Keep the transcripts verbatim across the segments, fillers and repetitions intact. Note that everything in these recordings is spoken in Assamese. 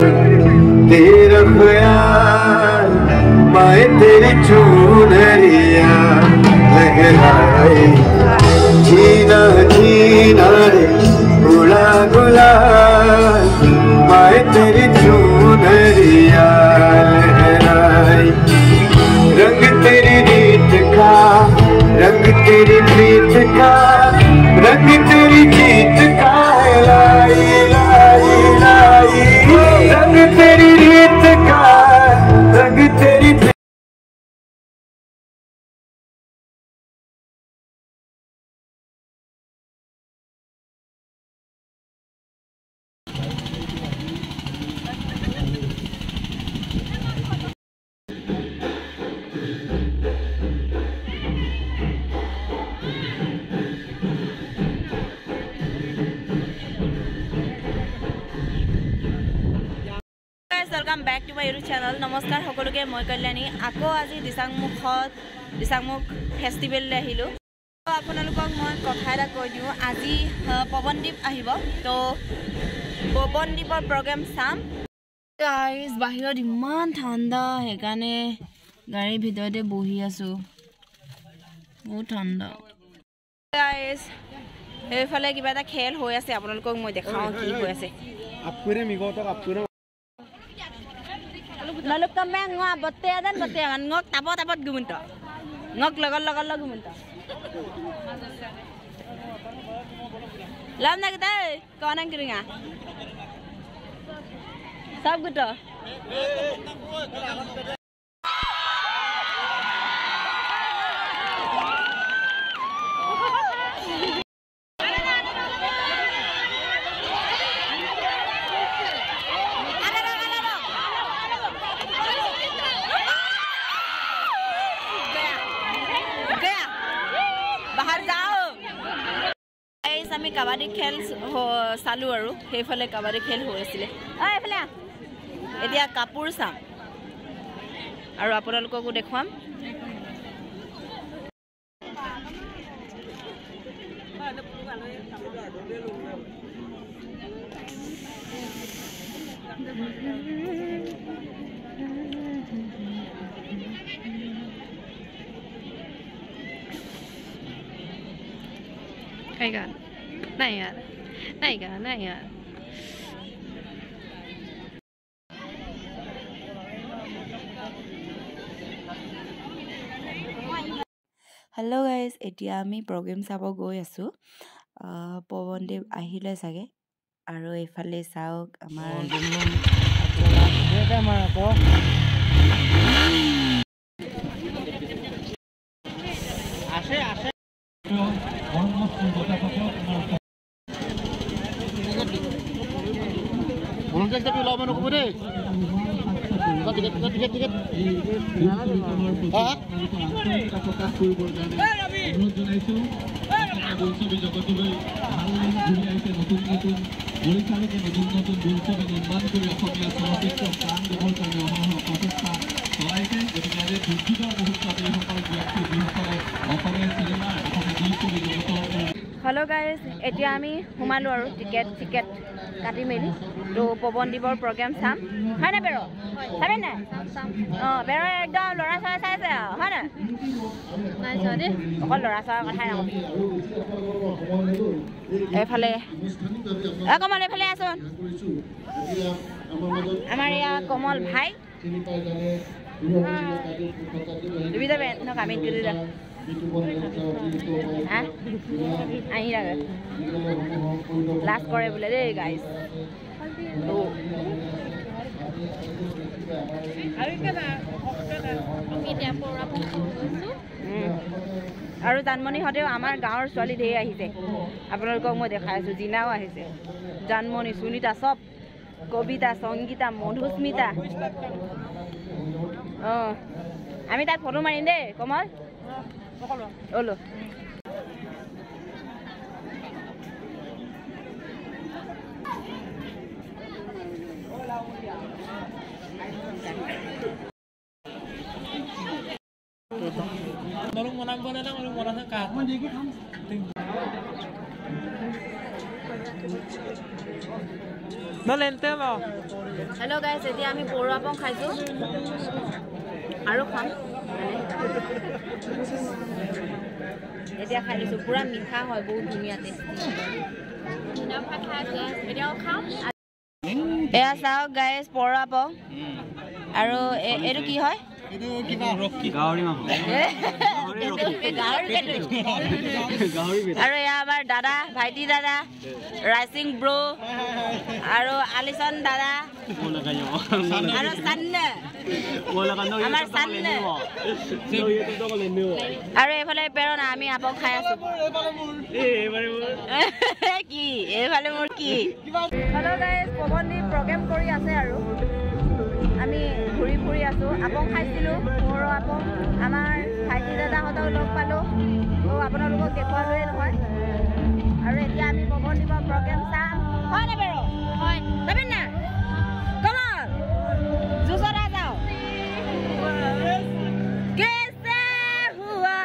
तेरा ख्याल माए तेरी चूनरिया लहराए जीना जीना रे उड़ा गुलाल माए तेरी चूनरिया लहराए रंग तेरी रीत का रंग तेरी प्रीत का रंग तेरी जीत का लाई लाई लाई रंग तेरी रीत का रंग तेरी welcome back to my YouTube channel. नमस्कार सकलोके मैं कल्याणी आको आज दिसांगमुखत दिसांगमुख फेस्टिवल आहिलो। आपनालोকক मैं कथा एटा কৈ দিও আজি पवनदीप आहिब तो पवनदीपर प्रोग्राम साम गाइस बाहिरत इमान ठंडा हेकाने गाड़ी भितरते बहि आसु बहुत ठंडा गाइस एफाले किबा এটা খেল হৈ আছে आपनालोকক মই দেখাও কি হৈ আছে আপুৰে মিগতক আপুৰে lalu kami ngok betul dan betul kan ngok tapot tapot gumunta ngok lagal lagal lagu gumunta lam nak kita kawan yang keringa sab gitu আমি কাবাডী খেল চালু আৰু হেফালে কাবাডী খেল হৈ আছিল আ এফালে এতিয়া কাপোৰ চাম আৰু আপোনালোককো দেখুৱাম Hey God. नहीं यार नहीं यार नहीं यार हेलो गाइस एटिया आमी प्रोग्राम चाब गई आसु पवनदेव आहिले सागे आरो एफाले साওক আমাৰ आसे आसे Boleh kita pilih mana kau deh? Tiket tiket tiket tiket. Ah? Hello guys एटिया आमी हुमालो आरो टिकेट टिकेट काटी मेली तो पवनदीपर प्रोग्राम साम है ना बेरो साबे ना अ बेरो एकदम लरा साय सायसे है ना নাই সদে অকল লৰা সাৰ কথা না এফালে এ কমল এফালে আসুন আমাৰ ইয়া কমল ভাই তুমি যাবে না কামিং কৰি দা হ্যাঁ আহি লাগে লাস্ট করে বলে রে গাইস তো আমি কেনা আমি টেম্পোৰা পঢ়িছো আৰু জানমণি হতেও আমাৰ গাঁৱৰ ছোৱালী ধেৰ আহিছে আপোনালোকক মই দেখাই আছো জিনাও আহিছে জানমণি সুনিতা সব কবিতা সংগীতা মধুস্মিতা অ আমি তাক ফটো মাৰিম দে কমল ওলো Marung mana boleh lah, marung mana kan? Hello guys এতিয়া আমি পৰুৱা পং খাইছো আৰু খাম এতিয়া খাই দিছো পুৰা মিঠা হয় বহুত ধুনীয়া টেষ্টি এটাও খাই আছে এটাও খাম এয়া চাওক গাইস পৰুৱা পং আৰু এটো কি হয় এটো কিবা ৰকি গাহৰি মাংস আৰু এয়া আমাৰ দাদা ভাইটি দাদা ৰাইচিং ব্ৰো আৰু আলিসন দাদা আৰু সান্নে আমাৰ সান্নে আৰু এফালে পেৰণ আমি আপং খাই আছো কি এফালে মোৰ কি হেল্ল গাইস পৱনদীপ প্ৰগ্ৰাম কৰি আছে আৰু আমি ঘূৰি ফুৰি আছো আপং খাইছিলো পৰুৱা আপং আমাৰ ভাইটি দাদাহঁতক লগ পালো ও আপোনালোকক দেখুৱালোৱে নহয় আৰু এতিয়া আমি পৱনদীপৰ প্ৰগ্ৰাম চাম হয় না বেৰো হয় যাবেন না কম অন জুসরা যাও कैसे हुआ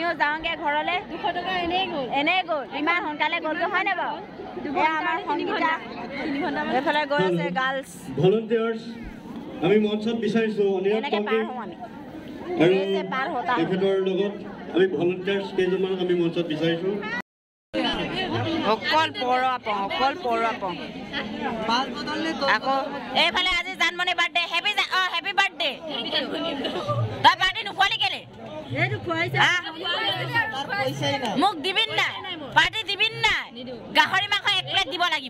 আমিও যাওঁগে ঘৰলে দুশ টকা এনেই গ'ল এনেই গ'ল ইমান সোনকালে গ'লগৈ হয়নে বাৰু আমাৰ সংগীতা এইফালে গৈ আছে গাৰ্লছ ভলণ্টিয়াৰ্ছ আমি মঞ্চত বিচাৰিছো অনিৰূপ এনেকে পাৰ হওঁ আমি আৰু তেখেতৰ লগত আমি ভলণ্টিয়াৰ্ছ কেইজনমানক আমি মঞ্চত বিচাৰিছো অকল পৰুৱা পাওঁ অকল পৰুৱা পাওঁ আকৌ এইফালে আজি জানমণি বাৰ্থডে হেপী অ হেপী বাৰ্থডে তই বাৰ্থডে নোখোৱালি কেলে মোক দিবিন নাই পাৰ্টি দিবিন নাই গাহৰি মাংস এক প্লেট দিব লাগিব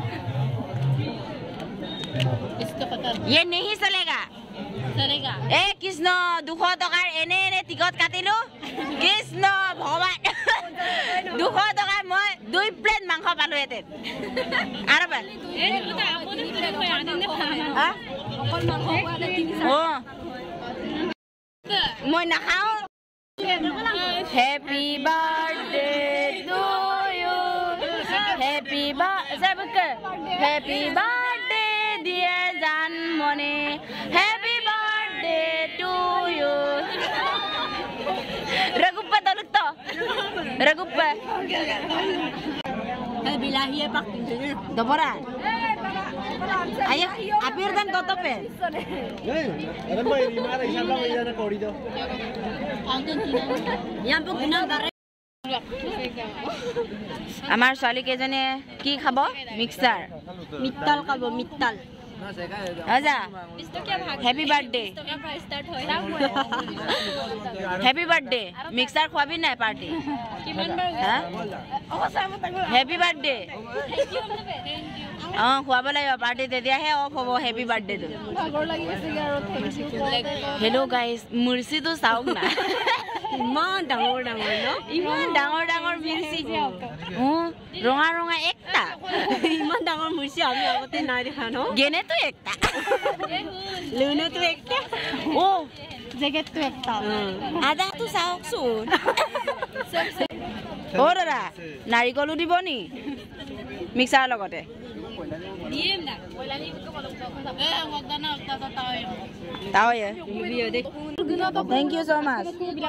ये नहीं चलेगा चलेगा ए कृष्ण দুশ টকাৰ এনে এনে টিকট কাটিলো কৃষ্ণ ভগৱান দুশ টকা মই দুই প্লেট মাংস পালো এতে আৰু বা মই নাখাও happy birthday to you happy birthday happy birthday dear Janmoni happy birthday to you Raguppa dalutto Raguppa eh bilahi e pak dobora ayo apir dan totope eh ada boy lima ada sabla boy ada kori do yang pokina dare আমাৰ ছোৱালী কেজনে কি খাব মিক্সাৰ মিত্তাল খাব মিত্তাল আজা happy birthday happy birthday mixer খোৱাবি নাই পাৰ্টি হ্যাপি বাৰ্থডে অ খোৱাব লাগিব পাৰ্টি তেতিয়াহে অফ হ'ব হ্যাপি বাৰ্থডেটো হেল্ল' গাইজ মুৰ্চিটো চাওক না ইমান ডাঙৰ ডাঙৰ ন ইমান ডাঙৰ ডাঙৰ মিৰ্চি অ ৰঙা ৰঙা একটা ইমান ডাঙৰ মিৰ্চি আমি আগতে নাই দেখা ন গেনেটো একটা লুনেটো একটা ও জেগেটটো একটা আদাটো চাওকচোন অ দাদা নাৰিকলো দিব নি মিক্সাৰ লগতে দিম না কইলানি এ মগদানা অক্টা তাওয়ে তাওয়ে থ্যাংক ইউ সো মাচ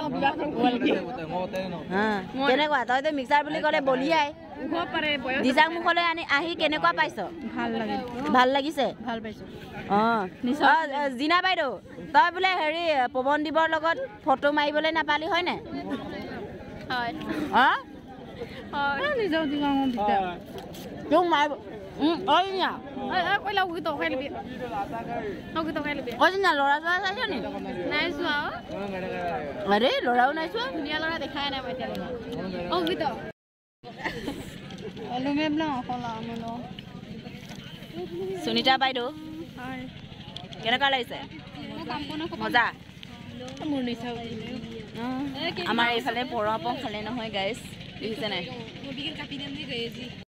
হ্যাঁ কেনেকুৱা তই তো মিক্সাৰ বুলি ক'লে বলিয়াই দিজাক মুখলৈ আনি আহি কেনেকুৱা পাইছ ভাল লাগে ভাল লাগিছে ভাল পাইছো অ জিনা বাইদেউ তই বোলে হেৰি পৱনদীপৰ লগত ফটো মাৰিবলৈ নাপালি হয় নে হয় অ হয় নিজৰ দিগাঙ ভিতৰ তোক মাৰিব উম ঐ না ঐ ঐ কইলা উকি তো খাই লবি উকি তো খাই লবি ঐ না লৰা যোৱা চাইছ নি নাই চোৱা আৰে লৰাও নাই চোৱা ধুনীয়া লৰা দেখাই নাই মই এতিয়া উকি তো অলু মেম না কলা মনো সুনিতা বাইদেউ হয় কেনেকুৱা লাগিছে মজা মোৰ নিচা আমাৰ এইফালে পৰপং খালে নহয় গাইছ দেখিছে নাই